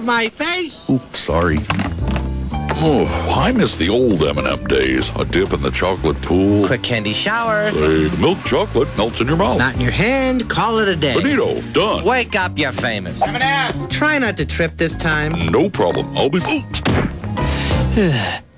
my face. Oops, sorry. Oh, I miss the old M&M days. A dip in the chocolate pool. Quick candy shower. Say, the milk chocolate melts in your mouth. Not in your hand. Call it a day. Finito, done. Wake up, you're famous. M&Ms. Try not to trip this time. No problem. I'll be...